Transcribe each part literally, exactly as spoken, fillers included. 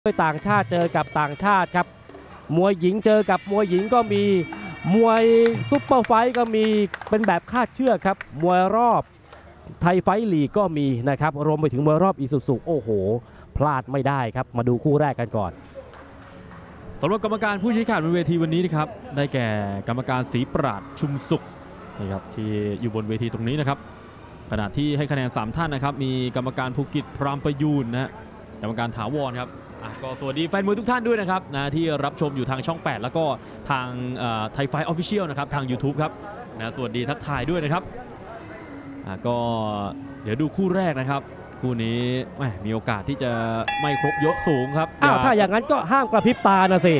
ด้วยต่างชาติเจอกับต่างชาติครับมวยหญิงเจอกับมวยหญิงก็มีมวยซุปเปอร์ไฟท์ก็มีเป็นแบบคาดเชือกครับมวยรอบไทยไฟท์ลีกก็มีนะครับรวมไปถึงมวยรอบอีซูซุโอ้โหพลาดไม่ได้ครับมาดูคู่แรกกันก่อนสำหรับกรรมการผู้ชี้ขาดบนเวทีวันนี้นะครับได้แก่กรรมการศรีปราดชุมสุขนะครับที่อยู่บนเวทีตรงนี้นะครับขณะที่ให้คะแนนสามท่านนะครับมีกรรมการภูกิจพรามประยูนนะกรรมการถาวรครับก็สวัสดีแฟนมวยทุกท่านด้วยนะครับนะที่รับชมอยู่ทางช่องแปดแล้วก็ทางไทยไฟท์ออฟฟิเชียลนะครับทาง YouTube ครับนะสวัสดีทักทายด้วยนะครับก็เดี๋ยวดูคู่แรกนะครับคู่นี้มีโอกาสที่จะไม่ครบยกสูงครับอ้าวถ้าอย่างนั้นก็ห้ามกระพริบตานะสิ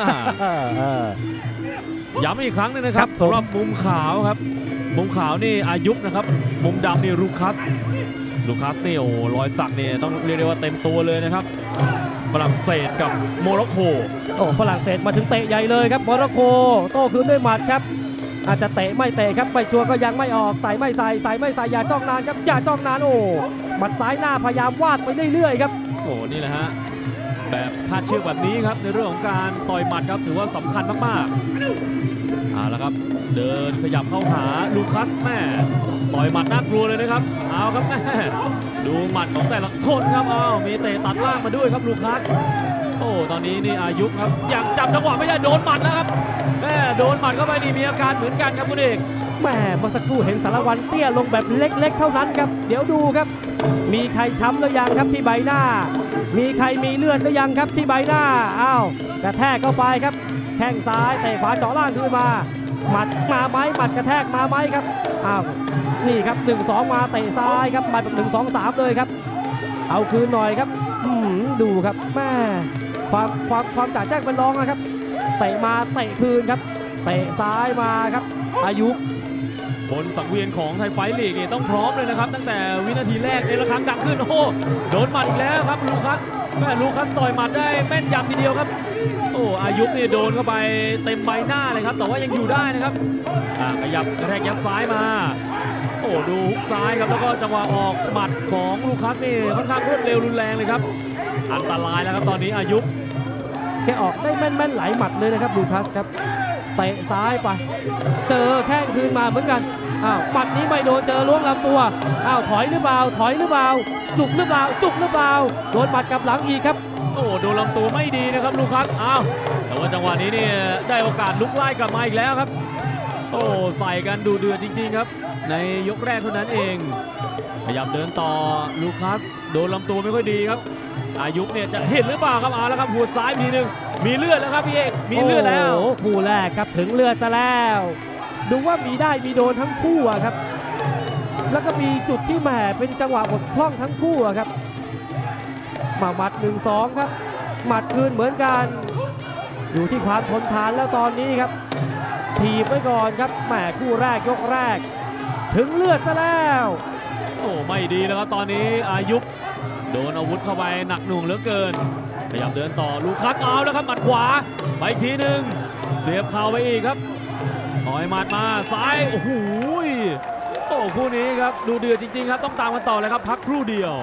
ย้ำอีกครั้งนึงนะครับสำหรับมุมขาวครับมุมขาวนี่อายุนะครับมุมดำนี่ลูคัสลูคัสนี่โอ้รอยสักนี่ต้องเรียกได้ว่าเต็มตัวเลยนะครับฝรั่งเศสกับโมร็อกโกโอ้ฝรั่งเศสมาถึงเตะใหญ่เลยครับโมร็อกโกโต้คืนด้วยหมัดครับอาจจะเตะไม่เตะครับไปชัวร์ก็ยังไม่ออกใส่ไม่ใส่ใส่ไม่ใส่อย่าจ้องนานครับอย่าจ้องนานโอ้หมัดซ้ายหน้าพยายามวาดไปเรื่อยๆครับโอ้นี่แหละฮะแบบคาดเชือกแบบนี้ครับในเรื่องของการต่อยหมัดครับถือว่าสำคัญมากๆเอาละครับเดินขยับเข้าหาลูคัสแม่ต่อยหมัดน่ากลัวเลยนะครับเอาครับแม่ดูหมัดของแต่ละคนครับอ้าวมีเตะตัดล่างมาด้วยครับลูคัสโอ้ตอนนี้นี่อายุครับยังจับจังหวะไม่ได้โดนหมัดแล้วครับแม่โดนหมัดเข้าไปนี่มีอาการเหมือนกันครับคุณเอกแม่เมื่อสักครู่เห็นสารวัตรเตี้ยลงแบบเล็กๆเท่านั้นครับเดี๋ยวดูครับมีใครช้ำหรือยังครับที่ใบหน้ามีใครมีเลือดหรือยังครับที่ใบหน้าอ้าวกระแทกเข้าไปครับแข้งซ้ายเตะขวาเจาะล่างขึ้นมาหมัดมาไหมหมัดกระแทกมาไหมครับอ้าวนี่ครับหนึ่งสองมาเตะซ้ายครับหมัดหนึ่งสองสามเลยครับเอาคืนหน่อยครับดูครับแม่ความความความจ่าแจ้งเป็นรองนะครับเตะมาเตะคืนครับเตะซ้ายมาครับอายุบนสังเวียนของไทยไฟท์ลีกนี่ต้องพร้อมเลยนะครับตั้งแต่วินาทีแรกในระฆังดังขึ้นโอ้โหโดนหมัดอีกแล้วครับลูคัสแม่ลูคัสต่อยหมัดได้แม่นยำทีเดียวครับโอ้อายุนี่โดนเข้าไปเต็มใบหน้าเลยครับแต่ว่ายังอยู่ได้นะครับขยับกระแทกยัดซ้ายมาโอ้ดูฮุกซ้ายครับแล้วก็จังหวะออกหมัดของลูคัสนี่ค่อนข้างรวดเร็วรุนแรงเลยครับอันตรายแล้วครับตอนนี้อายุแกออกได้แม่นๆไหลหมัดเลยนะครับลูคัสครับเตะซ้ายไปเจอแข้งคืนมาเหมือนกันอ้าวหมัดนี้ไม่โดนเจอล้วงลำตัวอ้าวถอยหรือเปล่าถอยหรือเปล่าจุกหรือเปล่าจุกหรือเปล่าโดนหมัดกับหลังอีกครับโอ้โดนลำตัวไม่ดีนะครับลูคัสอ้าวแต่ว่าจังหวะนี้นี่ได้โอกาสลุกไล่กลับมาอีกแล้วครับโอ้ใส่กันดูเดือดจริงๆครับในยกแรกเท่านั้นเองขยับเดินต่อลูคัสโดนลำตัวไม่ค่อยดีครับอายุเนี่ยจะเห็นหรือเปล่าครับเอาแล้วครับหัวซ้ายทีนึงมีเลือดแล้วครับพี่เอกมีเลือดแล้วโอ้คู่แรกครับถึงเลือดซะแล้วดูว่ามีได้มีโดนทั้งคู่ครับแล้วก็มีจุดที่แหมเป็นจังหวะบกพร่องทั้งคู่ครับมาหมัดหนึ่งสองครับหมัดคืนเหมือนกันอยู่ที่ความทนทานแล้วตอนนี้ครับถีบไว้ก่อนครับแหมคู่แรกยกแรกถึงเลือดซะแล้วโอ้ไม่ดีแล้วครับตอนนี้อายุโดนอาวุธเข้าไปหนักหน่วงเหลือเกินพยายามเดินต่อลูคัสเอาแล้วครับหมัดขวาไปอีกทีหนึ่งเสียบเข่าไปอีกครับต่อยหมัดมาซ้ายโอ้โหโอ้คู่นี้ครับดูเดือดจริงๆครับต้องตามกันต่อเลยครับพักครู่เดียว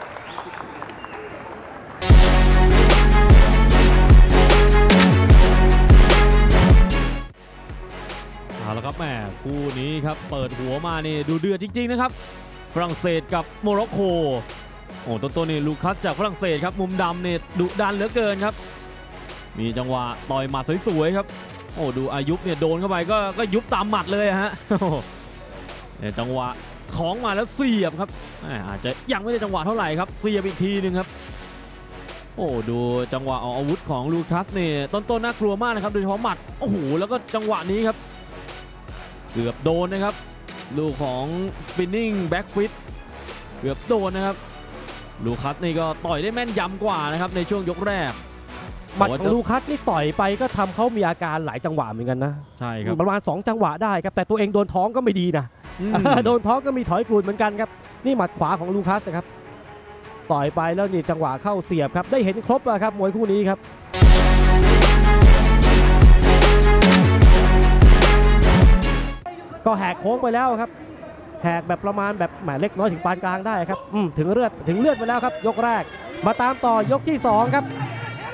เอาละครับแม่คู่นี้ครับเปิดหัวมานี่ดูเดือดจริงๆนะครับฝรั่งเศสกับโมร็อกโกโอ้ต้นต้นนี่ลูคัสจากฝรั่งเศสครับมุมดำเนี่ยดุดันเหลือเกินครับมีจังหวะต่อยหมัดสวยๆครับโอ้ดูอายุเนี่ยโดนเข้าไปก็ก็ยุบตามหมัดเลยฮะเนี่ยจังหวะของมาแล้วเสียบครับอาจจะยังไม่ได้จังหวะเท่าไหร่ครับเสียบอีกทีนึงครับโอ้ดูจังหวะออกอาวุธของลูคัสเนี่ยต้นต้นน่ากลัวมากนะครับโดยเฉพาะหมัดโอ้โหแล้วก็จังหวะนี้ครับเกือบโดนนะครับลูกของ spinning back fist เกือบโดนนะครับลูคัสนี่ก็ต่อยได้แม่นยำกว่านะครับในช่วงยกแรกหมัดของลูคัสนี่ต่อยไปก็ทำเขามีอาการหลายจังหวะเหมือนกันนะใช่ครับประมาณสองจังหวะได้ครับแต่ตัวเองโดนท้องก็ไม่ดีนะโดนท้องก็มีถอยกรูดเหมือนกันครับนี่หมัดขวาของลูคัสนะครับต่อยไปแล้วนี่จังหวะเข้าเสียบครับได้เห็นครบแล้วครับมวยคู่นี้ครับก็แหกโค้งไปแล้วครับแหกแบบประมาณแบบแหมเล็กน้อยถึงปานกลางได้ครับอืมถึงเลือดถึงเลือดไปแล้วครับยกแรกมาตามต่อยกที่สองครับ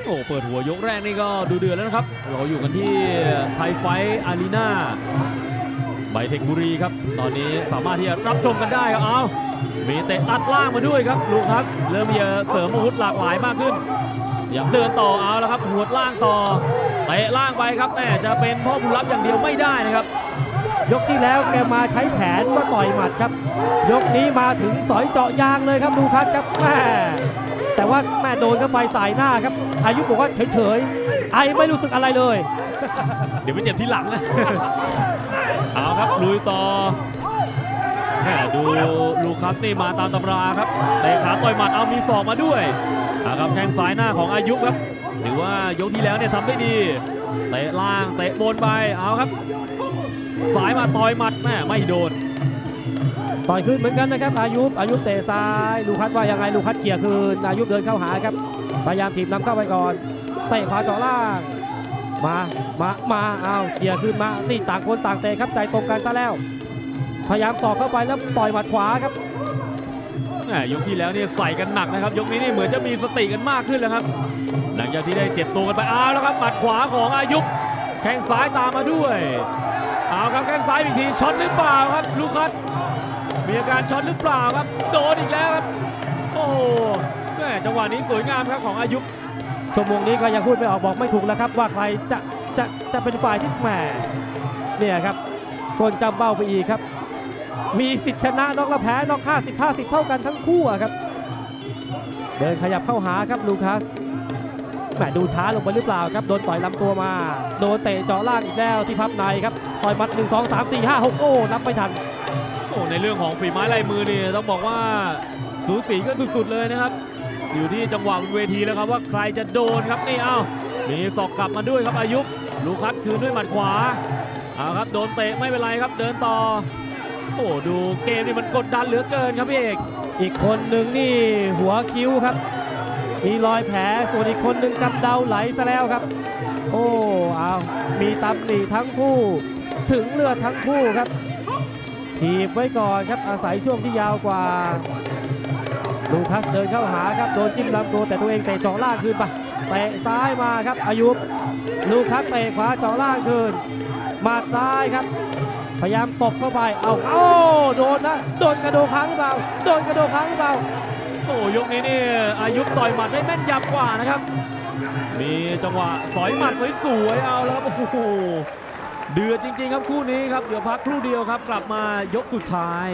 โอ้เปิดหัวยกแรกนี่ก็ดูเดือดแล้วนะครับเราอยู่กันที่ไทยไฟท์อารีนาไบเทคบุรีครับตอนนี้สามารถที่จะรับชมกันได้ครับเอามีเตะตัดล่างมาด้วยครับลูกครับเริ่มมีเสริมอาวุธหลากหลายมากขึ้นอยากเดินต่อเอาแล้วครับหัวล่างต่อเตะล่างไปครับแม่จะเป็นพ่อบุญรับอย่างเดียวไม่ได้นะครับยกที่แล้วแกมาใช้แผนมาต่อยหมัดครับยกนี้มาถึงสอยเจาะยางเลยครับลูคัสครับแม่แต่ว่าแม่โดนเข้าไปสายหน้าครับอายุบอกว่าเฉยๆไอไม่รู้สึกอะไรเลยเดี๋ยวไปเจ็บที่หลังนะ เอาครับลุยต่อแม่ดูลูคัสนี่มาตามตำราครับเตะขาต่อยหมัดเอามีศอกมาด้วยนะครับแข้งซ้ายหน้าของอายุครับถือว่ายกที่แล้วเนี่ยทำได้ดีเตะล่างเตะบนไปเอาครับสายมาต่อยหมัดแม่ไม่โดนต่อยขึ้นเหมือนกันนะครับอายุอายุเตะซ้ายลูคัสว่ายังไงลูคัสเขี่ยคืนอายุเดินเข้าหาครับพยายามถีบนำเข้าไปก่อนเตะขวาเจาะล่างมามามาเอาเขี่ยคืนมานี่ต่างคนต่างเตะครับใจตรงกันซะแล้วพยายามต่อเข้าไปแล้วต่อยหมัดขวาครับยกที่แล้วเนี่ยใส่กันหนักนะครับยกนี้นี่เหมือนจะมีสติกันมากขึ้นแล้วครับหลังจากที่ได้เจ็บตัวกันไปเอาแล้วครับหมัดขวาของอายุแข้งซ้ายตามมาด้วยเอาครับแข้งซ้ายอีกทีช็อตหรือเปล่าครับลูคัสมีอาการช็อตหรือเปล่าครับโดนอีกแล้วครับโอ้โหแม่จังหวะนี้สวยงามครับของอายุชั่วโมงนี้ก็ยังพูดไม่ออกบอกไม่ถูกแล้วครับว่าใครจะจะจะเป็นฝ่ายที่แหมเนี่ยครับคนจำเบ้าไปอีกครับมีสิทธิชนะน็อกและแพ้น็อกห้าสิบ ห้าสิบเท่ากันทั้งคู่ครับเดินขยับเข้าหาครับลูคัสแหมดูช้าลงไปหรือเปล่าครับโดนต่อยลำตัวมาโดนเตะเจาะล่างอีกแล้วที่พับในครับต่อยมัดหนึ่ง สอง สาม สี่ ห้า หกโอ้นับไม่ทันโอ้ในเรื่องของฝีไม้ลายมือนี่ต้องบอกว่าสูสีก็สุดๆเลยนะครับอยู่ที่จังหวะบนเวทีแล้วครับว่าใครจะโดนครับนี่เอามีศอกกลับมาด้วยครับอายุลูคัสคืนด้วยหมัดขวาเอาครับโดนเตะไม่เป็นไรครับเดินต่อโอ้ดูเกมนี่มันกดดันเหลือเกินครับพี่เอกอีกคนหนึ่งนี่หัวคิ้วครับมีรอยแผลส่วนอีกคนหนึ่งกำเดาไหลซะแล้วครับโอ้เอามีตำหนิทั้งคู่ถึงเลือดทั้งคู่ครับถีบไว้ก่อนครับอาศัยช่วงที่ยาวกว่าลูคัสเดินเข้าหาครับโดนจิ้มลำตัวแต่ตัวเองเตะเจาะล่างคืนไปเตะซ้ายมาครับอายุลูคัสเตะขวาเจาะล่างคืนหมัดซ้ายครับพยายามตบเข้าไปเอาโอ้โดนนะโดนกระโดดค้างหรือเปล่าโดนกระโดดค้างหรือเปล่าโอ้ยกนี้นี่อายุต่อยหมัดได้แม่นยำกว่านะครับมีจังหวะสอยหมัดสวยๆเอาแล้วครับโอ้โหเดือดจริงๆครับคู่นี้ครับเดี๋ยวพักครู่เดียวครับกลับมายกสุดท้าย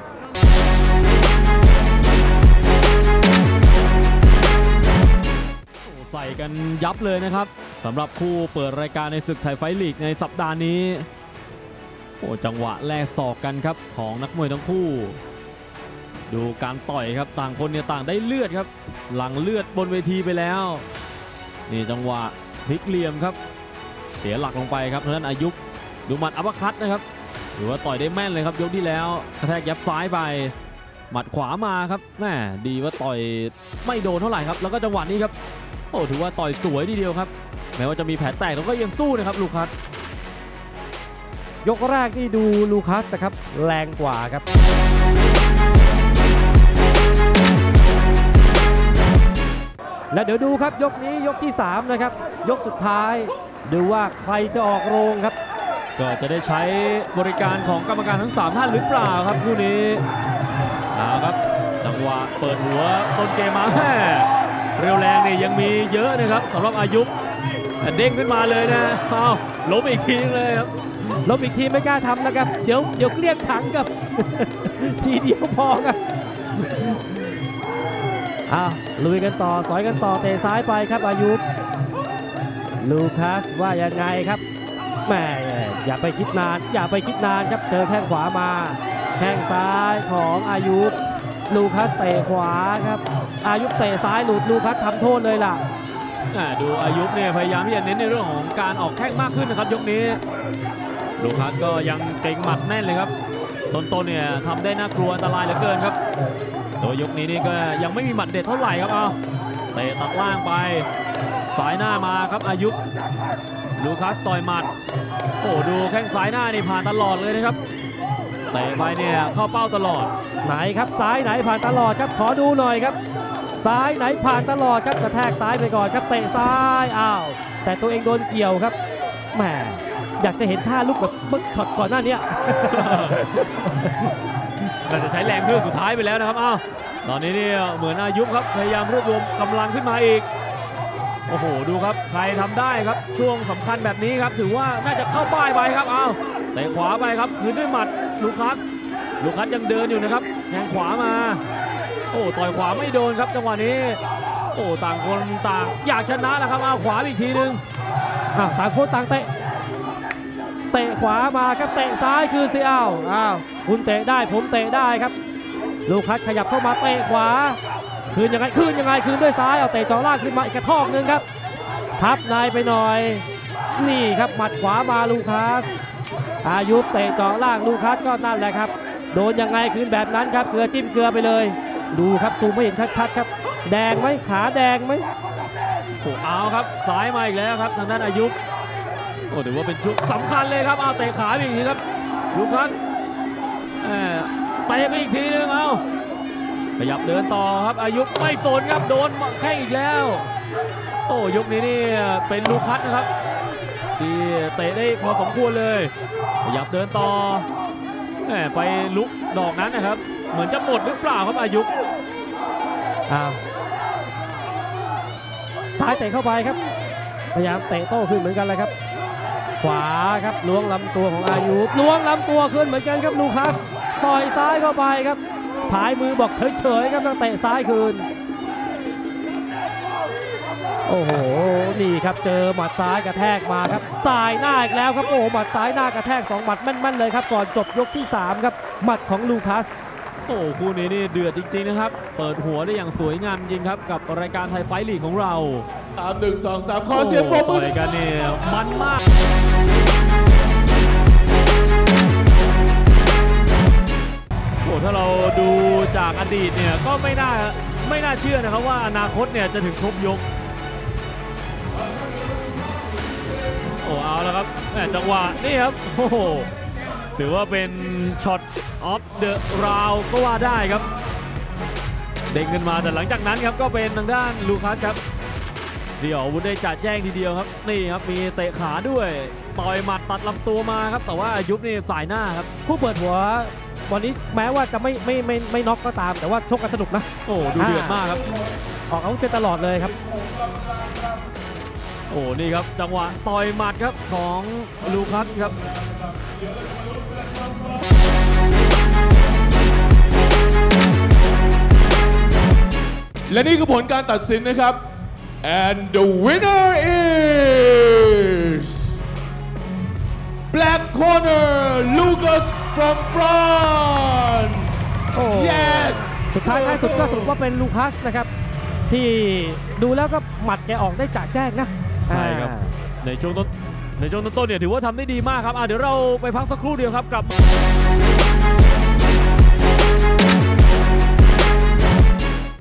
ใส่กันยับเลยนะครับสำหรับคู่เปิดรายการในศึกไทยไฟท์ลีกในสัปดาห์นี้โอ้จังหวะแลกศอกกันครับของนักมวยทั้งคู่ดูการต่อยครับต่างคนเนี่ยต่างได้เลือดครับหลังเลือดบนเวทีไปแล้วนี่จังหวะพลิกเหลี่ยมครับเสียหลักลงไปครับทางด้านอายุดูหมัดอัปคัตนะครับหรือว่าต่อยได้แม่นเลยครับยกที่แล้วกระแทกยับซ้ายไปหมัดขวามาครับแม่ดีว่าต่อยไม่โดนเท่าไหร่ครับแล้วก็จังหวะนี้ครับโอ้ถือว่าต่อยสวยทีเดียวครับแม้ว่าจะมีแผลแตกแต่ก็ยังสู้นะครับลูคัสยกแรกที่ดูลูคัสนะครับแรงกว่าครับและเดี๋ยวดูครับยกนี้ยกที่สามนะครับยกสุดท้ายดูว่าใครจะออกโรงครับก็จะได้ใช้บริการของกรรมการทั้งสามท่านหรือเปล่าครับคู่นี้เอาครับจังหวะเปิดหัวต้นเกมมาแม่เร็วแรงเนี่ยยังมีเยอะนะครับสำหรับอายุเด้งขึ้นมาเลยนะเอาล้มอีกทีเลยครับล้มอีกทีไม่กล้าทำนะครับเดี๋ยวเดี๋ยวเกลี้ยงถังกับทีเดียวพอครับอ้าวลุยกันต่อสอยกันต่อเตะซ้ายไปครับอายุลูคัสว่ายังไงครับแม่อย่าไปคิดนานอย่าไปคิดนานครับเจอแข้งขวามาแข้งซ้ายของอายุลูคัสเตะขวาครับอายุเตะซ้ายหลุดลูคัสทำโทษเลยล่ะดูอายุเนี่ยพยายามที่จะเน้นในเรื่องของการออกแข้งมากขึ้นนะครับยกนี้ลูคัสก็ยังเก่งหมัดแน่นเลยครับต้นๆเนี่ยทำได้น่ากลัวอันตรายเหลือเกินครับโดยยกนี้นี่ก็ยังไม่มีหมัดเด็ดเท่าไหร่ครับเอาเตะตัดล่างไปสายหน้ามาครับอายุลูคัสต่อยหมัดโอ้ดูแข้งซ้ายหน้านี่ผ่านตลอดเลยนะครับเตะไปเนี่ยเข้าเป้าตลอดไหนครับซ้ายไหนผ่านตลอดครับขอดูหน่อยครับซ้ายไหนผ่านตลอดครับกระแทกซ้ายไปก่อนครับเตะซ้ายอ้าวแต่ตัวเองโดนเกี่ยวครับแหมอยากจะเห็นท่าลุกแบบเมื่อช็อตก่อนหน้านี้น่าจะใช้แรงเครื่องสุดท้ายไปแล้วนะครับอ้าวตอนนี้เนี่ยเหมือนอายุครับพยายามรวบรวมกำลังขึ้นมาอีกโอ้โหดูครับใครทำได้ครับช่วงสำคัญแบบนี้ครับถือว่าน่าจะเข้าป้ายไปครับอ้าวเตะขวาไปครับคืนด้วยหมัดลูคัสลูคัสยังเดินอยู่นะครับแทงขวามาโอ้ต่อยขวาไม่โดนครับจังหวะนี้โอ้ต่างคนต่างอยากชนะแล้วครับเอาขวาอีกทีนึงอ้าวต่างคนต่างเตะเตะขวามาครับเตะซ้ายคืนสิอ้าวอ้าวคุณเตะได้ผมเตะได้ครับลูคัสขยับเข้ามาเตะขวาคืนยังไงคืนยังไงคืนด้วยซ้ายเอาเตะจ่อล่างขึ้นมาอีกกระทอกหนึ่งครับพับในไปหน่อยนี่ครับหมัดขวามาลูคัสอายุเตะจ่อล่างลูคัสก็นั่นแหละครับโดนยังไงคืนแบบนั้นครับเกลือจิ้มเกลือไปเลยดูครับซูมไม่เห็นชัดๆครับแดงไหมขาแดงไหมโอ้เอาครับซ้ายมาอีกแล้วครับทางด้านอายุโอ้ถือว่าเป็นชุดสำคัญเลยครับเอาเตะขาไปอีกทีครับลูคัสเตะไปอีกทีนึงเอาขยับเดินต่อครับอายุไม่สนครับโดนแข้งอีกแล้วโอ้ยกนี้นี่เป็นลูคัสนะครับที่เตะได้พอสมควรเลยขยับเดินต่อไปลุกดอกนั้นนะครับเหมือนจะหมดหรือเปล่าครับอายุอ้าวซ้ายเตะเข้าไปครับพยายามเตะโต้ขึ้นเหมือนกันเลยครับขวาครับล้วงลำตัวของอายุล้วงลำตัวขึ้นเหมือนกันครับลูคัสต่อยซ้ายเข้าไปครับผายมือบอกเฉยๆครับต้องเตะซ้ายคืนโอ้โหนี่ครับเจอหมัดซ้ายกระแทกมาครับสายหน้าอีกแล้วครับโอ้หมัดซ้ายหน้ากระแทกสองหมัดแม่นๆเลยครับก่อนจบยกที่สามครับหมัดของลูคัสโอ้คู่นี้นี่เดือดจริงๆนะครับเปิดหัวได้อย่างสวยงามจริงครับกับรายการไทยไฟท์ลีกของเราสามหนึ่งสองสามขอเสียงปรบมือต่อยกันนี่มันมากโอ้ถ้าเราดูจากอดีตเนี่ยก็ไม่น่าไม่น่าเชื่อนะครับว่าอนาคตเนี่ยจะถึงครบยกโอ้เอาแล้วครับแหมจังหวะนี่ครับโอ้โหถือว่าเป็นช็อตออฟเดอะราวก็ว่าได้ครับเด้งขึ้นมาแต่หลังจากนั้นครับก็เป็นทางด้านลูคัสครับเดี่ยววุฒิได้จ่าแจ้งทีเดียวครับนี่ครับมีเตะขาด้วยต่อยหมัดตัดลำตัวมาครับแต่ว่าอายุนี่สายหน้าครับคู่เปิดหัววันนี้แม้ว่าจะไม่ไม่ไม่ไม่น็อกก็ตามแต่ว่าชกกันสนุกนะโอ้ดูเดือดมากครับออกอาวุธตลอดเลยครับโอ้นี่ครับจังหวะต่อยหมัดครับของลูคัสครับและนี่คือผลการตัดสินนะครับ and the winner is black corner Lucas from France โอ้ yes สุดท้ายท้ายสุดก็สรุปว่าเป็นลูคัสนะครับที่ดูแล้วก็หมัดแกออกได้จ่าแจ้งนะใช่ครับในช่วงต้นในช่วงต้นเนี่ยถือว่าทำได้ดีมากครับเดี๋ยวเราไปพักสักครู่เดียวครับกลับมา